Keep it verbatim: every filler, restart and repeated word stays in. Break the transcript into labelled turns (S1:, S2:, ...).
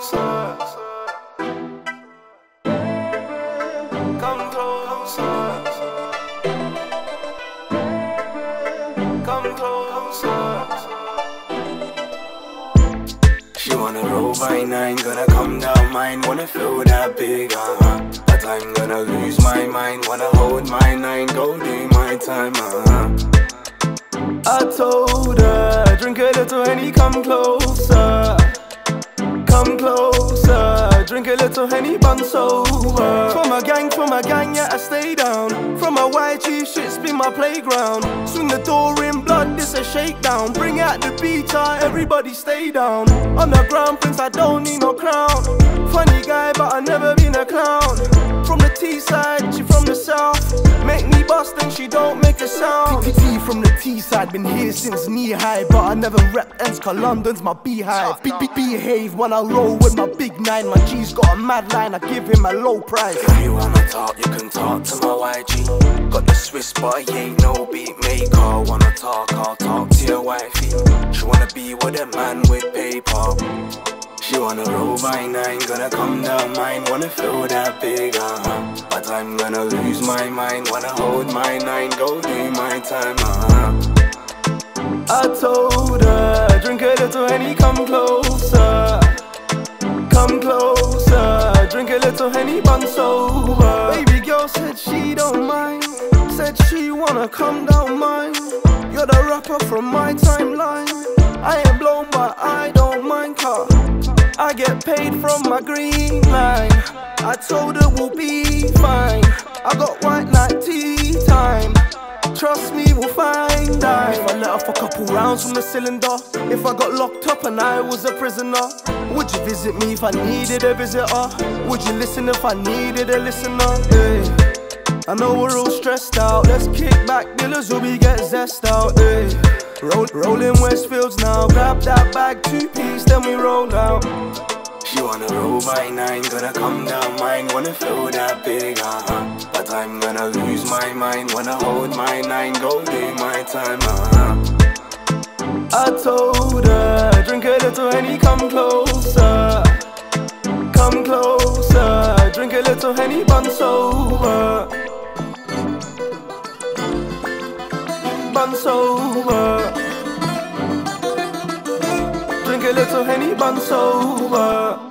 S1: closer. Come closer. Come closer. She wanna roll by nine, gonna come down mine, wanna feel that big, uh-huh. But I'm gonna lose my mind, wanna hold my nine, go do my time, uh-huh. I told her, drink a little Henny, come closer. Come closer, drink a little Henny, bun sober. From my gang, from my gang, yeah, I stay down. From my Y G, shit's been my playground. Swing the door in blood, this a shakedown. Bring out the beater, everybody stay down. On the ground, prince, I don't need no crown. Funny guy, but I never been a clown. From the T side, she from the south. Make me bust and she don't make a sound. T T T from the T side, been here since knee high. But I never rep ends, cause London's my beehive. Be be behave when I roll with my big nine. My G's got a mad line, I give him a low price. If you wanna talk, you can talk to my Y G. Got the Swiss, but he ain't no beat maker. Wanna talk, I'll talk to your wifey. She wanna be with a man with paper. She wanna roll by nine, gonna come down mine, wanna feel that big, uh-huh. But I'm gonna lose my mind, wanna hold my nine, go do my time, uh-huh. I told her, drink a little Henny, come closer. Come closer, drink a little Henny, bun sober. Baby girl said she don't mind, said she wanna come down mine. You're the rapper from my timeline. I ain't blown but I don't mind, car I get paid from my green line. I told her we'll be fine. I got white like tea time. Trust me, we'll find out. If I let off a couple rounds from the cylinder, if I got locked up and I was a prisoner, would you visit me if I needed a visitor? Would you listen if I needed a listener? Hey, I know we're all stressed out. Let's kick back, dealers, or we get zest out. Hey, roll, rolling Westfields now. Grab that bag, two piece, then we roll out. She wanna roll by nine, gonna come down mine, wanna feel that big, uh-huh. But I'm gonna lose my mind, wanna hold my nine, go do my time, uh-huh. I told her, drink a little Henny, come closer. Come closer, drink a little Henny, bun sober. Bun sober. Drink a little Henny, bun sober.